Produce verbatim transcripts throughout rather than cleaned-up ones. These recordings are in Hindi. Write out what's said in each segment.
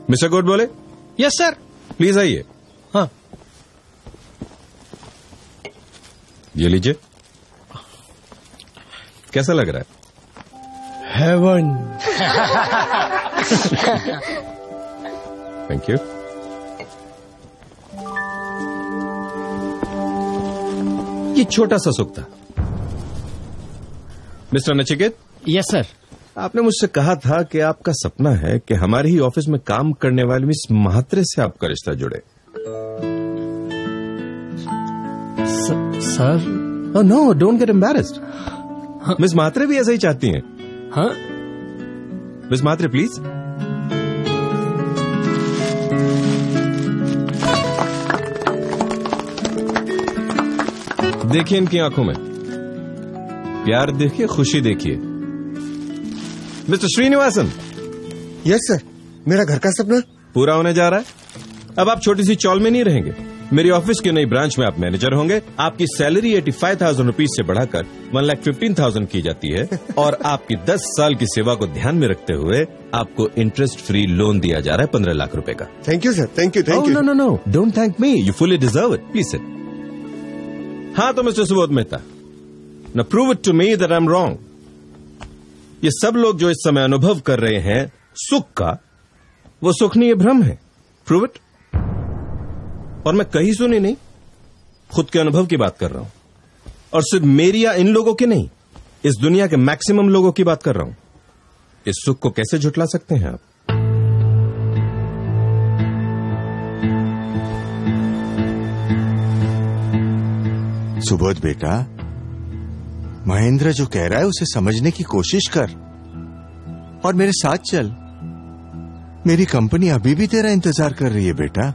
मिस्टर गुड बोले? Yes sir. प्लीज आइए। हाँ। ये लीजिए। कैसा लग रहा है? हेवन। Thank you. ये छोटा सा सुख था। मिस्टर नचिकेत। Yes sir. आपने मुझसे कहा था कि आपका सपना है कि हमारे ही ऑफिस में काम करने वाली मिस महात्रे से आपका रिश्ता जुड़े। Sir? No, don't get embarrassed. Miss Mhatre भी ऐसा ही चाहती हैं। हाँ? Miss Mhatre please. देखिए इनकी आंखों में प्यार देखिए, खुशी देखिए। मिस्टर श्रीनिवासन। Yes sir. मेरा घर का सपना पूरा होने जा रहा है। अब आप छोटी सी चौल में नहीं रहेंगे। मेरी ऑफिस की नई ब्रांच में आप मैनेजर होंगे। आपकी salary eighty five thousand rupees से बढ़ाकर वन लाख फिफ्टीन थाउजेंड की जाती है और आपकी दस साल की सेवा को ध्यान में रखते हुए आपको इंटरेस्ट फ्री लोन दिया जा रहा है पंद्रह लाख रुपए का। Thank you sir. Thank you thank you. No no no, don't thank me, you fully deserve it. Please sit. हाँ तो mister Subodh Mehta, now prove it to me that I am wrong. ये सब लोग जो इस समय अनुभव कर रहे हैं सुख का, वो सुख नहीं, ये भ्रम है। Prove it. और मैं कहीं सुनी नहीं, खुद के अनुभव की बात कर रहा हूं। और सिर्फ मेरी या इन लोगों की नहीं, इस दुनिया के मैक्सिमम लोगों की बात कर रहा हूं। इस सुख को कैसे झुठला सकते हैं आप? सुबोध बेटा, महेंद्र जो कह रहा है उसे समझने की कोशिश कर और मेरे साथ चल। मेरी कंपनी अभी भी तेरा इंतजार कर रही है बेटा।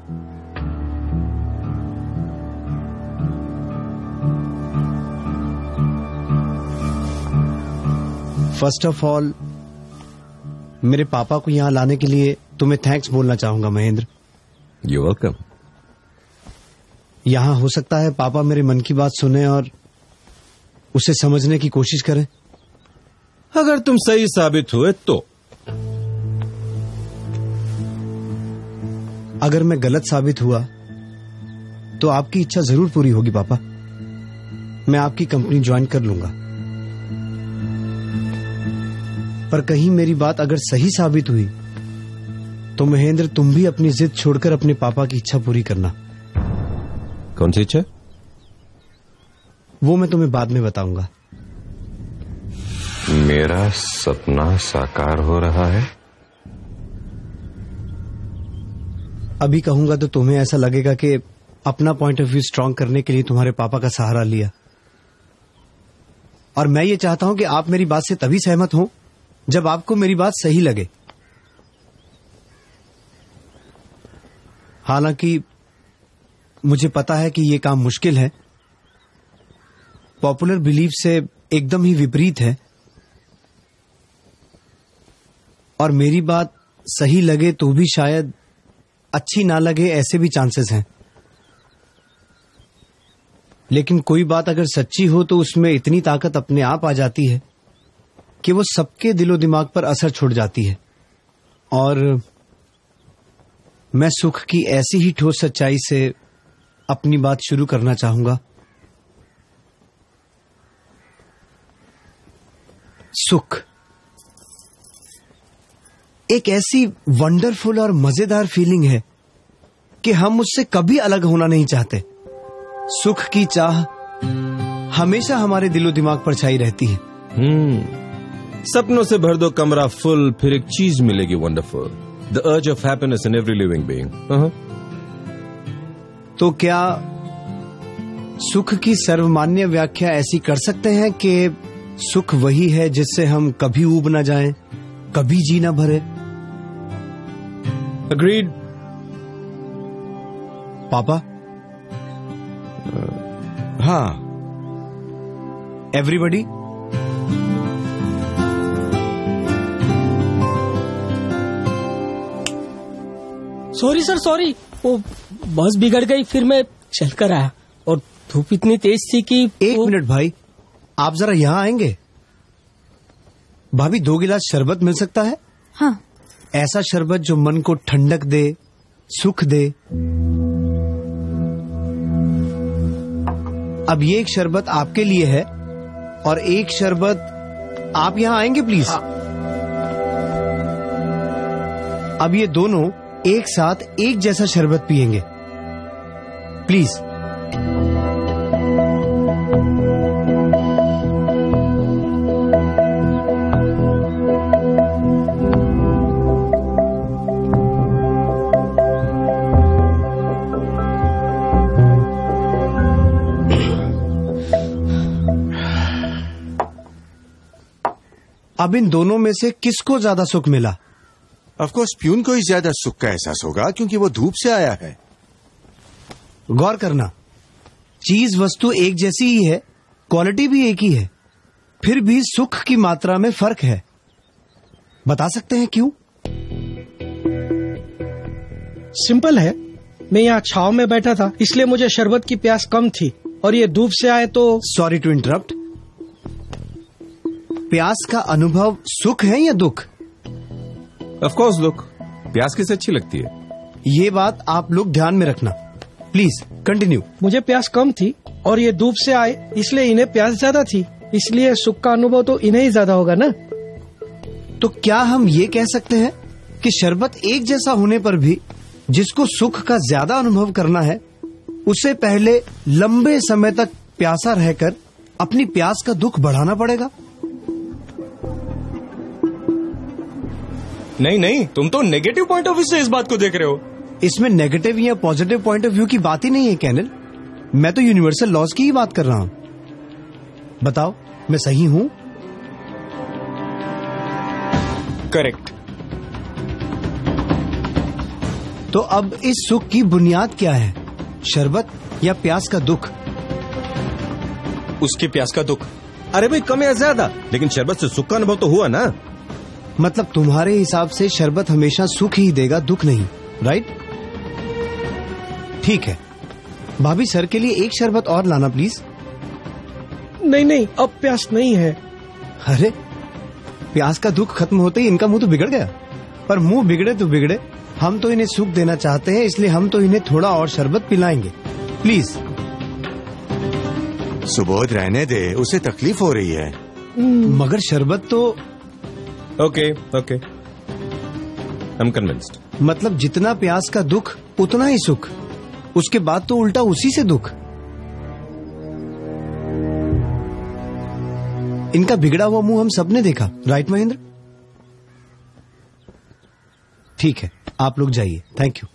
फर्स्ट ऑफ ऑल, मेरे पापा को यहां लाने के लिए तुम्हें थैंक्स बोलना चाहूंगा महेंद्र। You welcome. यहां हो सकता है पापा मेरे मन की बात सुने और उसे समझने की कोशिश करें। अगर तुम सही साबित हुए तो। अगर मैं गलत साबित हुआ तो आपकी इच्छा जरूर पूरी होगी पापा। मैं आपकी कंपनी ज्वाइन कर लूंगा। पर कहीं मेरी बात अगर सही साबित हुई तो महेंद्र, तुम भी अपनी जिद छोड़कर अपने पापा की इच्छा पूरी करना। कौन सी इच्छा? वो मैं तुम्हें बाद में बताऊंगा। मेरा सपना साकार हो रहा है। अभी कहूंगा तो तुम्हें ऐसा लगेगा कि अपना पॉइंट ऑफ व्यू स्ट्रांग करने के लिए तुम्हारे पापा का सहारा लिया। और मैं ये चाहता हूं कि आप मेरी बात से तभी सहमत हो जब आपको मेरी बात सही लगे। हालांकि मुझे पता है कि ये काम मुश्किल है, पॉपुलर बिलीफ से एकदम ही विपरीत है, और मेरी बात सही लगे तो भी शायद अच्छी ना लगे, ऐसे भी चांसेस हैं। लेकिन कोई बात अगर सच्ची हो तो उसमें इतनी ताकत अपने आप आ जाती है कि वो सबके दिलो दिमाग पर असर छोड़ जाती है। और मैं सुख की ऐसी ही ठोस सच्चाई से अपनी बात शुरू करना चाहूंगा। सुख एक ऐसी वंडरफुल और मजेदार फीलिंग है कि हम उससे कभी अलग होना नहीं चाहते। सुख की चाह हमेशा हमारे दिलो दिमाग पर छाई रहती है। हम्म सपनों से भर दो कमरा फुल, फिर एक चीज मिलेगी wonderful, the urge of happiness in every living being. तो क्या सुख की सर्वमान्य व्याख्या ऐसी कर सकते हैं कि सुख वही है जिससे हम कभी ऊब न जाएं, कभी जी न भरे? अग्रीड। पापा? हाँ। एवरीबडी? सॉरी सर, सॉरी, वो बस बिगड़ गई, फिर मैं चल कर आया और धूप इतनी तेज थी कि एक मिनट भाई, आप जरा यहाँ आएंगे? भाभी, दो गिलास शरबत मिल सकता है? हाँ। ऐसा शरबत जो मन को ठंडक दे, सुख दे। अब ये एक शरबत आपके लिए है और एक शरबत आप यहां आएंगे प्लीज। हाँ। अब ये दोनों एक साथ एक जैसा शरबत पिएंगे प्लीज। अब इन दोनों में से किसको ज्यादा सुख मिला? ऑफ कोर्स प्यून को ही ज्यादा सुख का एहसास होगा क्योंकि वो धूप से आया है। गौर करना, चीज वस्तु एक जैसी ही है, क्वालिटी भी एक ही है, फिर भी सुख की मात्रा में फर्क है। बता सकते हैं क्यों? सिंपल है, मैं यहाँ छाव में बैठा था इसलिए मुझे शरबत की प्यास कम थी और ये धूप से आए तो। Sorry to interrupt. प्यास का अनुभव सुख है या दुख? ऑफ कोर्स दुख। प्यास किसे अच्छी लगती है? ये बात आप लोग ध्यान में रखना प्लीज। कंटिन्यू। मुझे प्यास कम थी और ये धूप से आए इसलिए इन्हें प्यास ज्यादा थी, इसलिए सुख का अनुभव तो इन्हें ही ज्यादा होगा ना। तो क्या हम ये कह सकते हैं कि शरबत एक जैसा होने पर भी जिसको सुख का ज्यादा अनुभव करना है उसे पहले लंबे समय तक प्यासा रहकर अपनी प्यास का दुख बढ़ाना पड़ेगा? नहीं नहीं, तुम तो नेगेटिव पॉइंट ऑफ व्यू से इस बात को देख रहे हो। इसमें नेगेटिव या पॉजिटिव पॉइंट ऑफ व्यू की बात ही नहीं है कैनल। मैं तो यूनिवर्सल लॉज की ही बात कर रहा हूं। बताओ मैं सही हूं? करेक्ट। तो अब इस सुख की बुनियाद क्या है, शरबत या प्यास का दुख? उसकी प्यास का दुख। अरे भाई कम या ज्यादा, लेकिन शरबत से सुख का अनुभव तो हुआ ना। मतलब तुम्हारे हिसाब से शरबत हमेशा सुख ही देगा, दुख नहीं, राइट? ठीक है, भाभी सर के लिए एक शरबत और लाना प्लीज। नहीं नहीं, अब प्यास नहीं है। अरे प्यास का दुख खत्म होते ही इनका मुंह तो बिगड़ गया। पर मुंह बिगड़े तो बिगड़े, हम तो इन्हें सुख देना चाहते हैं, इसलिए हम तो इन्हें थोड़ा और शरबत पिलाएंगे प्लीज। सुबोध रहने दे, उसे तकलीफ हो रही है। मगर शरबत तो। Okay okay, I am convinced. मतलब जितना प्यास का दुख उतना ही सुख, उसके बाद तो उल्टा उसी से दुख। इनका बिगड़ा हुआ मुंह हम सबने देखा, राइट महेंद्र? ठीक है, आप लोग जाइए, थैंक यू।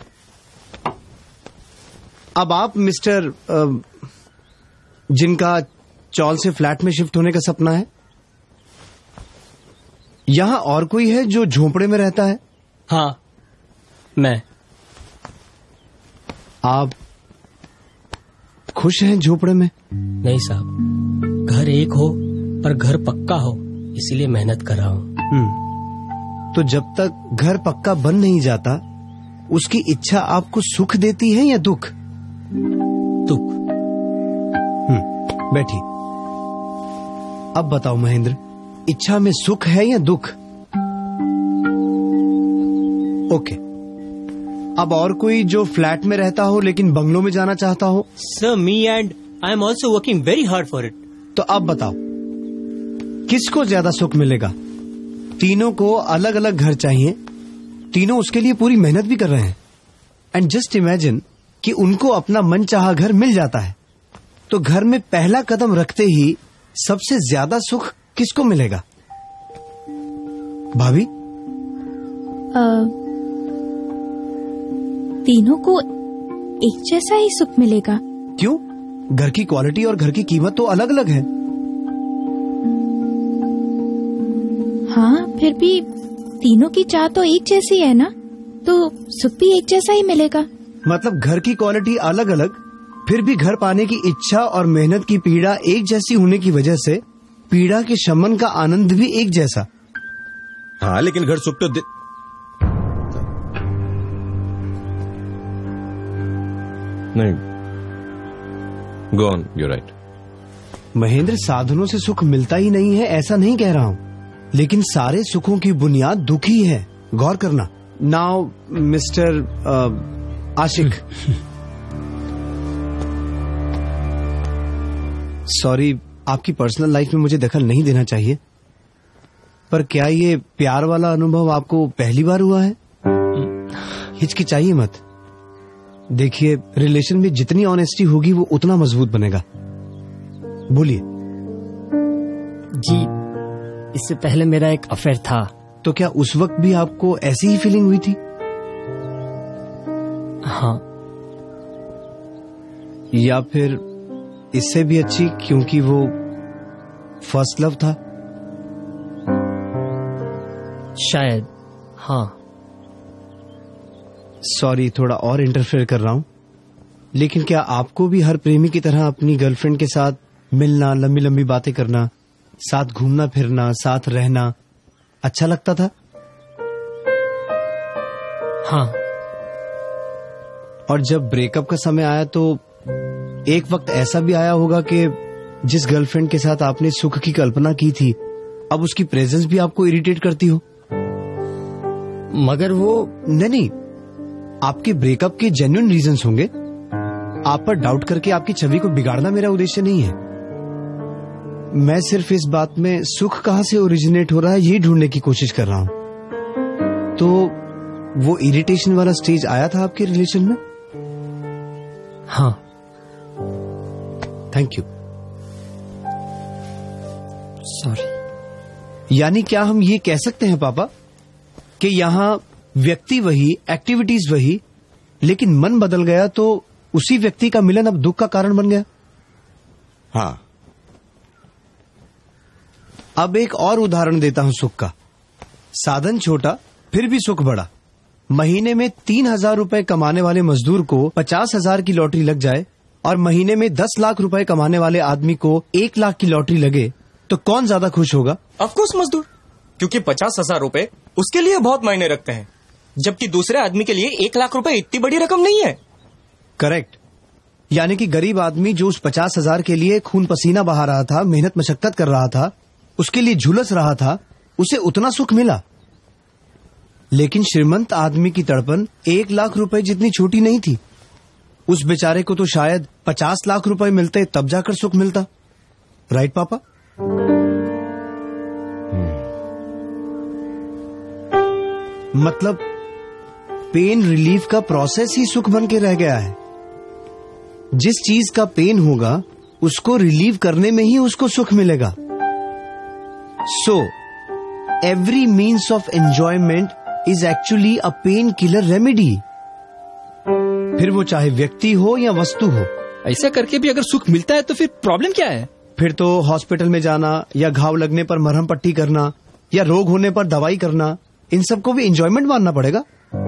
अब आप मिस्टर जिनका चौल से फ्लैट में शिफ्ट होने का सपना है, यहां और कोई है जो झोपड़े में रहता है? हाँ, मैं। आप खुश हैं झोपड़े में? नहीं साहब, घर एक हो पर घर पक्का हो, इसीलिए मेहनत कर रहा हूँ। तो जब तक घर पक्का बन नहीं जाता, उसकी इच्छा आपको सुख देती है या दुख? दुख। हम्म बैठिए। अब बताओ महेंद्र, इच्छा में सुख है या दुख? ओके। अब और कोई जो फ्लैट में रहता हो लेकिन बंगलों में जाना चाहता हो? Sir, me and I am also working very hard for it. तो अब बताओ किसको ज्यादा सुख मिलेगा? तीनों को अलग अलग घर चाहिए, तीनों उसके लिए पूरी मेहनत भी कर रहे हैं। एंड जस्ट इमेजिन कि उनको अपना मनचाहा घर मिल जाता है, तो घर में पहला कदम रखते ही सबसे ज्यादा सुख किसको मिलेगा? भाभी? आ, तीनों को एक जैसा ही सुख मिलेगा। क्यों? घर की क्वालिटी और घर की कीमत तो अलग अलग है। हाँ, फिर भी तीनों की चाह तो एक जैसी है ना, तो सुख भी एक जैसा ही मिलेगा। मतलब घर की क्वालिटी अलग अलग, फिर भी घर पाने की इच्छा और मेहनत की पीड़ा एक जैसी होने की वजह से पीड़ा के शमन का आनंद भी एक जैसा। हाँ, लेकिन घर सुख तो दे... नहीं, go on, you right. Mahendra, साधनों से सुख मिलता ही नहीं है ऐसा नहीं कह रहा हूँ, लेकिन सारे सुखों की बुनियाद दुख ही है। गौर करना। नाउ मिस्टर आशिक, सॉरी, आपकी पर्सनल लाइफ में मुझे दखल नहीं देना चाहिए, पर क्या ये प्यार वाला अनुभव आपको पहली बार हुआ है? हिचकिचाइए मत। देखिए, रिलेशन में जितनी ऑनेस्टी होगी वो उतना मजबूत बनेगा। बोलिए। जी, इससे पहले मेरा एक अफेयर था। तो क्या उस वक्त भी आपको ऐसी ही फीलिंग हुई थी? हाँ। या फिर इससे भी अच्छी, क्योंकि वो फर्स्ट लव था? शायद, हाँ। सॉरी, थोड़ा और इंटरफेयर कर रहा हूं, लेकिन क्या आपको भी हर प्रेमी की तरह अपनी गर्लफ्रेंड के साथ मिलना, लंबी लंबी बातें करना, साथ घूमना फिरना, साथ रहना अच्छा लगता था? हाँ। और जब ब्रेकअप का समय आया तो एक वक्त ऐसा भी आया होगा कि जिस गर्लफ्रेंड के साथ आपने सुख की कल्पना की थी, अब उसकी प्रेजेंस भी आपको इरिटेट करती हो? मगर वो नहीं नहीं, आपके ब्रेकअप के जेन्युइन रीजंस होंगे। आप पर डाउट करके आपकी छवि को बिगाड़ना मेरा उद्देश्य नहीं है। मैं सिर्फ इस बात में सुख कहां से ओरिजिनेट हो रहा है, यही ढूंढने की कोशिश कर रहा हूं। तो वो इरिटेशन वाला स्टेज आया था आपके रिलेशन में? हाँ। Thank you. सॉरी। यानी क्या हम ये कह सकते हैं पापा कि यहाँ व्यक्ति वही, एक्टिविटीज वही, लेकिन मन बदल गया तो उसी व्यक्ति का मिलन अब दुख का कारण बन गया? हाँ। अब एक और उदाहरण देता हूं सुख का। साधन छोटा फिर भी सुख बड़ा। महीने में तीन हजार रूपये कमाने वाले मजदूर को पचास हजार की लॉटरी लग जाए और महीने में दस लाख रुपए कमाने वाले आदमी को एक लाख की लॉटरी लगे, तो कौन ज्यादा खुश होगा? ऑफकोर्स मजदूर, क्योंकि पचास हजार रूपए उसके लिए बहुत मायने रखते हैं, जबकि दूसरे आदमी के लिए एक लाख रुपए इतनी बड़ी रकम नहीं है। करेक्ट। यानी कि गरीब आदमी जो उस पचास हजार के लिए खून पसीना बहा रहा था, मेहनत मशक्कत कर रहा था, उसके लिए झुलस रहा था, उसे उतना सुख मिला। लेकिन श्रीमंत आदमी की तड़पन एक लाख रुपए जितनी छोटी नहीं थी। उस बेचारे को तो शायद पचास लाख रुपए मिलते तब जाकर सुख मिलता। राइट पापा? मतलब पेन रिलीफ का प्रोसेस ही सुख बन के रह गया है। जिस चीज का पेन होगा उसको रिलीव करने में ही उसको सुख मिलेगा। So every means of enjoyment is actually a pain killer remedy, फिर वो चाहे व्यक्ति हो या वस्तु हो। ऐसा करके भी अगर सुख मिलता है तो फिर प्रॉब्लम क्या है? फिर तो हॉस्पिटल में जाना या घाव लगने पर मरहम पट्टी करना या रोग होने पर दवाई करना, इन सबको भी एंजॉयमेंट मानना पड़ेगा।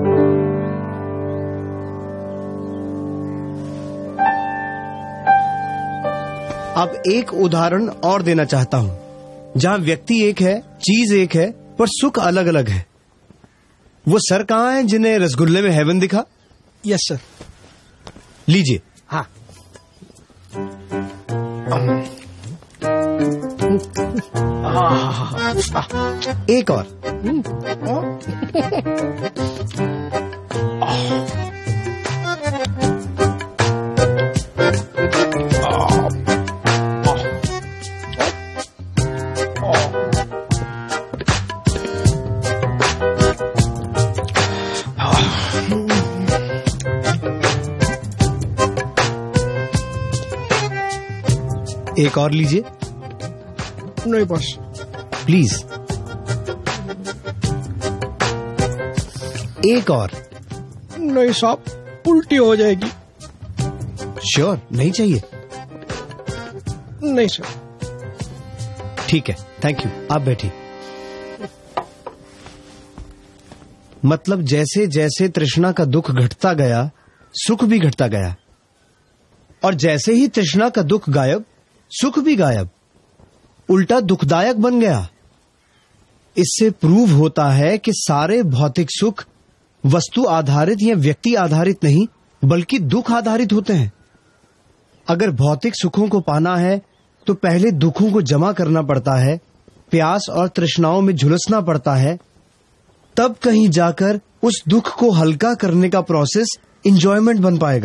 अब एक उदाहरण और देना चाहता हूं जहां व्यक्ति एक है, चीज एक है, पर सुख अलग अलग है। वो सर कहां है जिन्हें रसगुल्ले में हेवन दिखा? Yes sir. लीजिए। हाँ। एक और। एक और लीजिए। नहीं बस। प्लीज। एक और। नहीं साहब, उल्टी हो जाएगी। श्योर? नहीं चाहिए? नहीं सर। ठीक है, थैंक यू। आप बैठिए। मतलब जैसे जैसे तृष्णा का दुख घटता गया, सुख भी घटता गया, और जैसे ही तृष्णा का दुख गायब, सुख भी गायब, उल्टा दुखदायक बन गया। इससे प्रूव होता है कि सारे भौतिक सुख वस्तु आधारित या व्यक्ति आधारित नहीं, बल्कि दुख आधारित होते हैं। अगर भौतिक सुखों को पाना है तो पहले दुखों को जमा करना पड़ता है, प्यास और तृष्णाओं में झुलसना पड़ता है, तब कहीं जाकर उस दुख को हल्का करने का प्रोसेस एंजॉयमेंट बन पाएगा।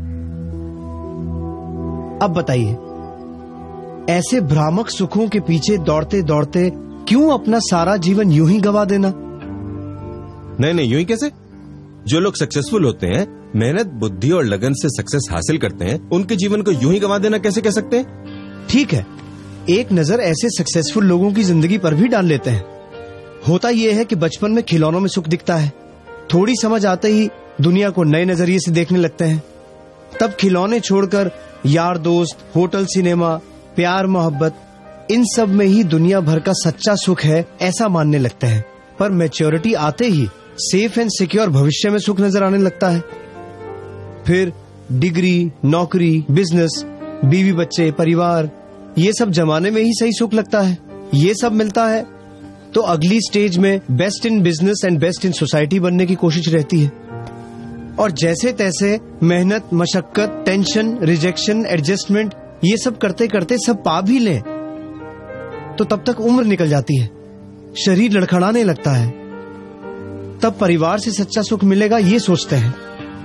अब बताइए, ऐसे भ्रामक सुखों के पीछे दौड़ते दौड़ते क्यों अपना सारा जीवन यूं ही गवा देना? नहीं नहीं, यूं ही कैसे? जो लोग सक्सेसफुल होते हैं, मेहनत, बुद्धि और लगन से सक्सेस हासिल करते हैं, उनके जीवन को यूं ही गवा देना कैसे कह सकते हैं? ठीक है, एक नजर ऐसे सक्सेसफुल लोगों की जिंदगी पर भी डाल लेते हैं। होता यह है कि बचपन में खिलौनों में सुख दिखता है, थोड़ी समझ आते ही दुनिया को नए नजरिए से देखने लगते हैं। तब खिलौने छोड़कर यार दोस्त, होटल, सिनेमा, प्यार, मोहब्बत, इन सब में ही दुनिया भर का सच्चा सुख है ऐसा मानने लगते हैं। पर मैच्योरिटी आते ही सेफ एंड सिक्योर भविष्य में सुख नजर आने लगता है। फिर डिग्री, नौकरी, बिजनेस, बीवी बच्चे, परिवार, ये सब जमाने में ही सही सुख लगता है। ये सब मिलता है तो अगली स्टेज में best in business and best in society बनने की कोशिश रहती है। और जैसे तैसे मेहनत, मशक्कत, टेंशन, रिजेक्शन, एडजस्टमेंट, ये सब करते करते सब पा भी लें तो तब तक उम्र निकल जाती है, शरीर लड़खड़ाने लगता है। तब परिवार से सच्चा सुख मिलेगा ये सोचते हैं,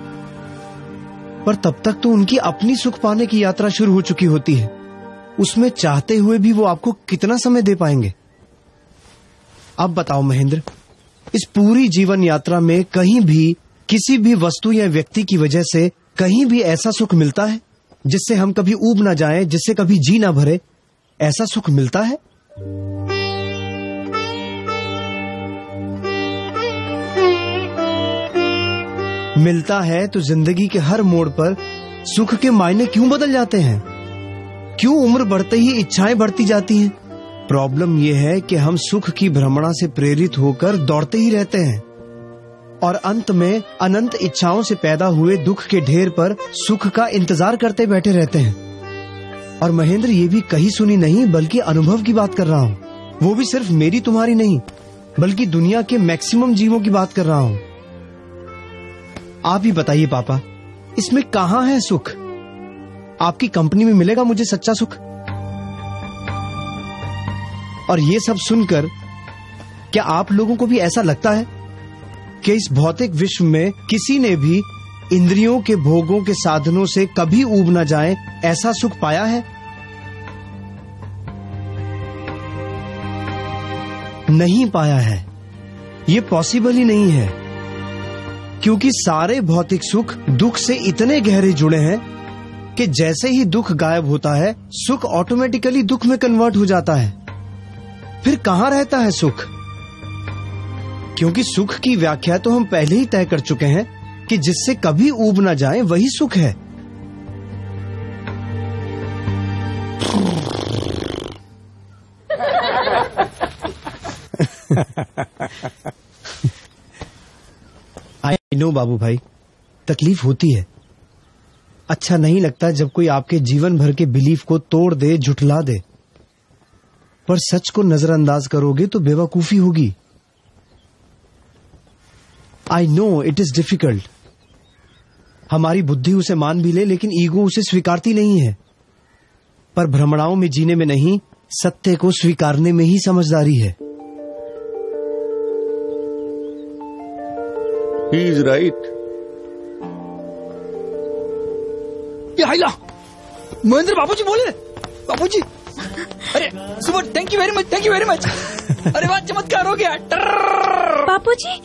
पर तब तक तो उनकी अपनी सुख पाने की यात्रा शुरू हो चुकी होती है। उसमें चाहते हुए भी वो आपको कितना समय दे पाएंगे? अब बताओ महेंद्र, इस पूरी जीवन यात्रा में कहीं भी किसी भी वस्तु या व्यक्ति की वजह से कहीं भी ऐसा सुख मिलता है जिससे हम कभी ऊब ना जाएं, जिससे कभी जी ना भरे? ऐसा सुख मिलता है? मिलता है तो जिंदगी के हर मोड़ पर सुख के मायने क्यों बदल जाते हैं? क्यों उम्र बढ़ते ही इच्छाएं बढ़ती जाती हैं? प्रॉब्लम यह है कि हम सुख की भ्रमणा से प्रेरित होकर दौड़ते ही रहते हैं और अंत में अनंत इच्छाओं से पैदा हुए दुख के ढेर पर सुख का इंतजार करते बैठे रहते हैं। और महेंद्र, ये भी कही सुनी नहीं बल्कि अनुभव की बात कर रहा हूँ। वो भी सिर्फ मेरी तुम्हारी नहीं बल्कि दुनिया के मैक्सिमम जीवों की बात कर रहा हूँ। आप ही बताइए पापा, इसमें कहाँ है सुख? आपकी कंपनी में मिलेगा मुझे सच्चा सुख? और ये सब सुनकर क्या आप लोगों को भी ऐसा लगता है कि इस भौतिक विश्व में किसी ने भी इंद्रियों के भोगों के साधनों से कभी ऊब न जाए ऐसा सुख पाया है? नहीं पाया है। ये पॉसिबल ही नहीं है, क्योंकि सारे भौतिक सुख दुख से इतने गहरे जुड़े हैं कि जैसे ही दुख गायब होता है सुख ऑटोमेटिकली दुख में कन्वर्ट हो जाता है। फिर कहाँ रहता है सुख? क्योंकि सुख की व्याख्या तो हम पहले ही तय कर चुके हैं कि जिससे कभी ऊब ना जाए वही सुख है। आई नो बाबू भाई, तकलीफ होती है। अच्छा नहीं लगता जब कोई आपके जीवन भर के बिलीफ को तोड़ दे, झुठला दे। पर सच को नजरअंदाज करोगे तो बेवकूफी होगी। I know it is difficult. हमारी बुद्धि उसे मान भी ले, लेकिन ईगो उसे स्वीकारती नहीं है। पर भ्रमणाओं में जीने में नहीं, सत्य को स्वीकारने में ही समझदारी है। He is right. ये हाइला, महेंद्र बाबूजी बोले। बाबूजी, अरे सुबह, thank you very much, thank you very much. अरे वाह, चमत्कार हो गया। बापूजी,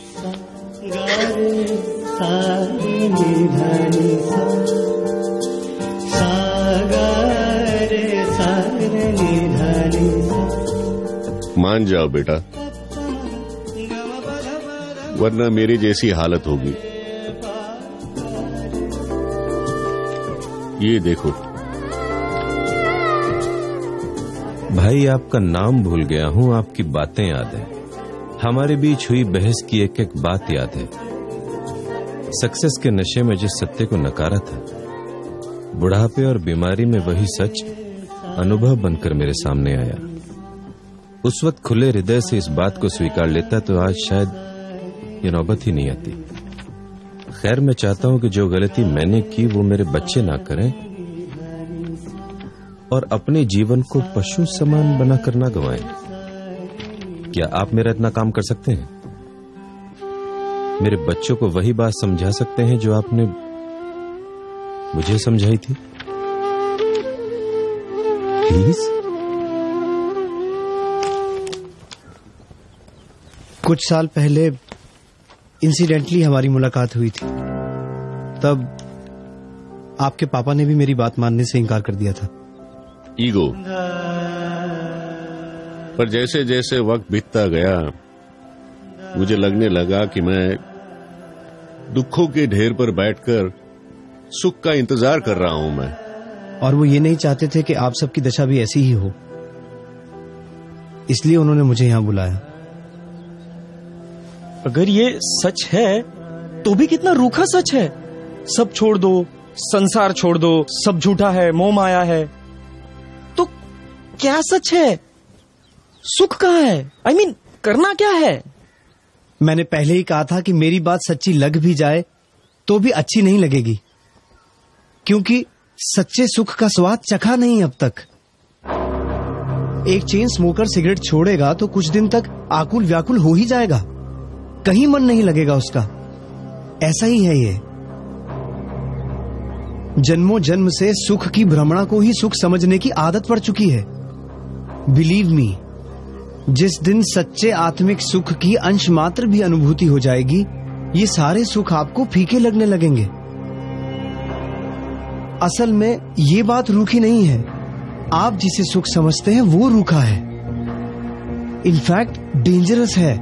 मान जाओ बेटा, वरना मेरी जैसी हालत होगी। ये देखो भाई, आपका नाम भूल गया हूँ, आपकी बातें याद है। हमारे बीच हुई बहस की एक एक बात याद है। सक्सेस के नशे में जिस सत्य को नकारा था, बुढ़ापे और बीमारी में वही सच अनुभव बनकर मेरे सामने आया। उस वक्त खुले हृदय से इस बात को स्वीकार लेता तो आज शायद ये नौबत ही नहीं आती। खैर, मैं चाहता हूं कि जो गलती मैंने की वो मेरे बच्चे ना करें और अपने जीवन को पशु समान बनाकर ना गंवाएं। क्या आप मेरा इतना काम कर सकते हैं? मेरे बच्चों को वही बात समझा सकते हैं जो आपने मुझे समझाई थी? प्लीज। कुछ साल पहले इंसिडेंटली हमारी मुलाकात हुई थी। तब आपके पापा ने भी मेरी बात मानने से इनकार कर दिया था। ईगो। पर जैसे जैसे वक्त बीतता गया मुझे लगने लगा कि मैं दुखों के ढेर पर बैठकर सुख का इंतजार कर रहा हूं मैं। और वो ये नहीं चाहते थे कि आप सबकी दशा भी ऐसी ही हो, इसलिए उन्होंने मुझे यहां बुलाया। अगर ये सच है तो भी कितना रूखा सच है। सब छोड़ दो, संसार छोड़ दो, सब झूठा है, मोह माया है। तो क्या सच है? सुख कहाँ है? आई I मीन mean, करना क्या है? मैंने पहले ही कहा था कि मेरी बात सच्ची लग भी जाए तो भी अच्छी नहीं लगेगी, क्योंकि सच्चे सुख का स्वाद चखा नहीं अब तक। एक चेन स्मोकर सिगरेट छोड़ेगा तो कुछ दिन तक आकुल व्याकुल हो ही जाएगा, कहीं मन नहीं लगेगा उसका। ऐसा ही है ये। जन्मों जन्म से सुख की भ्रमणा को ही सुख समझने की आदत पड़ चुकी है। बिलीव मी, जिस दिन सच्चे आत्मिक सुख की अंश मात्र भी अनुभूति हो जाएगी, ये सारे सुख आपको फीके लगने लगेंगे। असल में ये बात रूखी नहीं है, आप जिसे सुख समझते हैं वो रूखा है, इनफैक्ट डेंजरस है।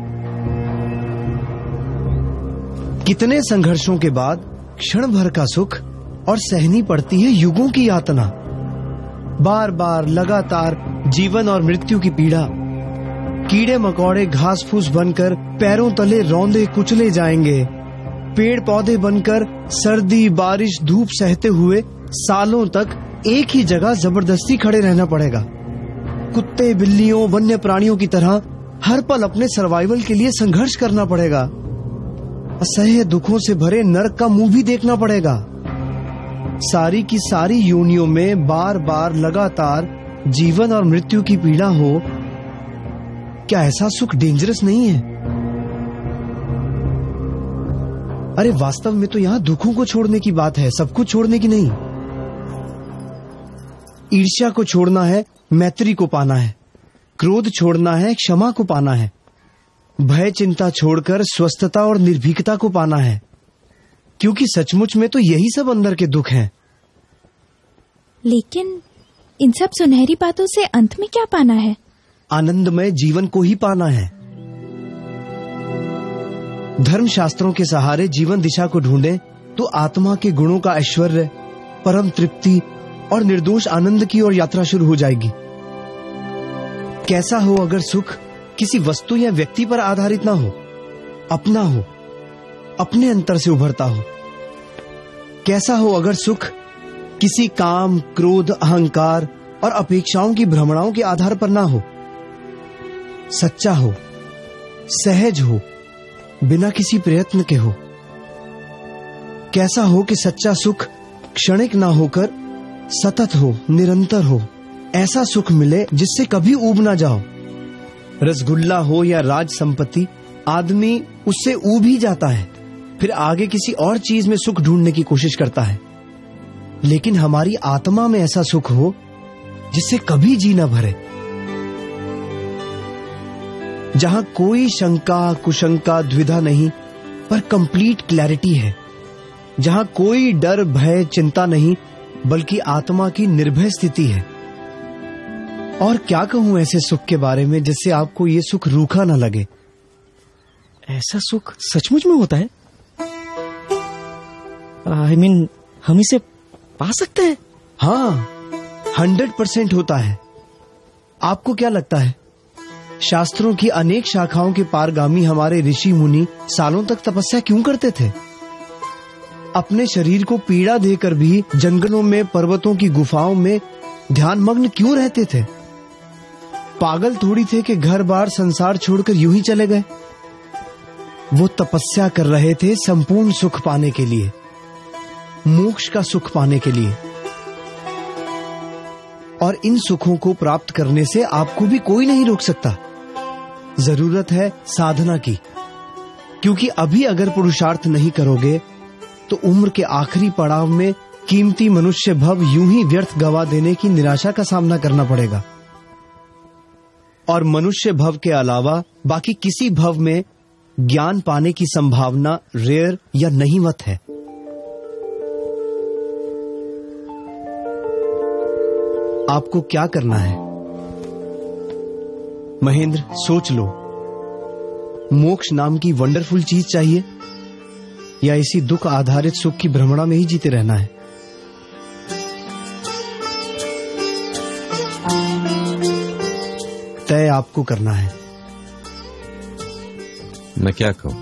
कितने संघर्षों के बाद क्षण भर का सुख और सहनी पड़ती है युगों की यातना। बार बार लगातार जीवन और मृत्यु की पीड़ा, कीड़े मकोड़े घास फूस बनकर पैरों तले रौंदे कुचले जाएंगे। पेड़ पौधे बनकर सर्दी बारिश धूप सहते हुए सालों तक एक ही जगह जबरदस्ती खड़े रहना पड़ेगा। कुत्ते बिल्लियों वन्य प्राणियों की तरह हर पल अपने सर्वाइवल के लिए संघर्ष करना पड़ेगा। असह्य दुखों से भरे नरक का मुंह भी देखना पड़ेगा। सारी की सारी योनियों में बार बार लगातार जीवन और मृत्यु की पीड़ा हो, क्या ऐसा सुख डेंजरस नहीं है? अरे वास्तव में तो यहां दुखों को छोड़ने की बात है, सब कुछ छोड़ने की नहीं। ईर्ष्या को छोड़ना है, मैत्री को पाना है। क्रोध छोड़ना है, क्षमा को पाना है। भय चिंता छोड़कर स्वस्थता और निर्भीकता को पाना है, क्योंकि सचमुच में तो यही सब अंदर के दुख हैं। लेकिन इन सब सुनहरी बातों से अंत में क्या पाना है? आनंदमय जीवन को ही पाना है। धर्म शास्त्रों के सहारे जीवन दिशा को ढूंढें तो आत्मा के गुणों का ऐश्वर्य, परम तृप्ति और निर्दोष आनंद की ओर यात्रा शुरू हो जाएगी। कैसा हो अगर सुख किसी वस्तु या व्यक्ति पर आधारित ना हो, अपना हो, अपने अंतर से उभरता हो। कैसा हो अगर सुख किसी काम, क्रोध, अहंकार और अपेक्षाओं की भ्रमणाओं के आधार पर ना हो। सच्चा हो, सहज हो, बिना किसी प्रयत्न के हो। कैसा हो कि सच्चा सुख क्षणिक ना होकर सतत हो, निरंतर हो। ऐसा सुख मिले जिससे कभी ऊब ना जाओ। रसगुल्ला हो या राज संपत्ति, आदमी उससे ऊब ही जाता है, फिर आगे किसी और चीज में सुख ढूंढने की कोशिश करता है। लेकिन हमारी आत्मा में ऐसा सुख हो जिससे कभी जी न भरे, जहां कोई शंका कुशंका द्विधा नहीं, पर कंप्लीट क्लैरिटी है। जहां कोई डर भय चिंता नहीं, बल्कि आत्मा की निर्भय स्थिति है। और क्या कहूं ऐसे सुख के बारे में जिससे आपको ये सुख रूखा न लगे। ऐसा सुख सचमुच में होता है? आई I मीन mean, हम इसे पा सकते हैं? हाँ, हंड्रेड परसेंट होता है। आपको क्या लगता है, शास्त्रों की अनेक शाखाओं के पारगामी हमारे ऋषि मुनि सालों तक तपस्या क्यों करते थे? अपने शरीर को पीड़ा देकर भी जंगलों में, पर्वतों की गुफाओं में ध्यान मग्न क्यों रहते थे? पागल थोड़ी थे कि घर बार संसार छोड़कर यूं ही चले गए। वो तपस्या कर रहे थे संपूर्ण सुख पाने के लिए, मोक्ष का सुख पाने के लिए। और इन सुखों को प्राप्त करने से आपको भी कोई नहीं रोक सकता। जरूरत है साधना की, क्योंकि अभी अगर पुरुषार्थ नहीं करोगे तो उम्र के आखिरी पड़ाव में कीमती मनुष्य भव यूं ही व्यर्थ गवा देने की निराशा का सामना करना पड़ेगा। और मनुष्य भव के अलावा बाकी किसी भव में ज्ञान पाने की संभावना रेयर या नहीवत है। आपको क्या करना है महेंद्र, सोच लो। मोक्ष नाम की वंडरफुल चीज चाहिए या इसी दुख आधारित सुख की भ्रमणा में ही जीते रहना है? तय आपको करना है। मैं क्या कहूं?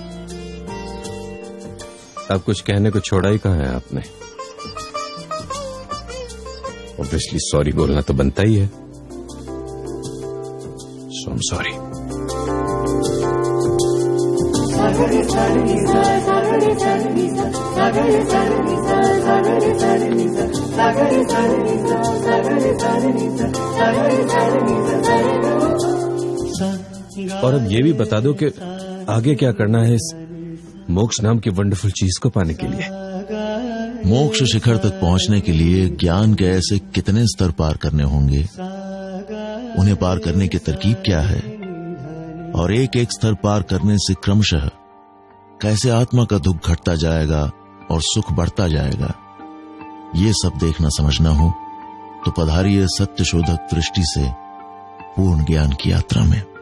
अब कुछ कहने को छोड़ा ही कहां है आपने। ऑब्वियसली सॉरी बोलना तो बनता ही है। So I am sorry. और अब ये भी बता दो कि आगे क्या करना है इस मोक्ष नाम की वंडरफुल चीज को पाने के लिए। मोक्ष शिखर तक पहुंचने के लिए ज्ञान के ऐसे कितने स्तर पार करने होंगे, उन्हें पार करने की तरकीब क्या है, और एक एक स्तर पार करने से क्रमशः कैसे आत्मा का दुख घटता जाएगा और सुख बढ़ता जाएगा, ये सब देखना समझना हो तो पधारिए सत्य शोधक दृष्टि से पूर्ण ज्ञान की यात्रा में।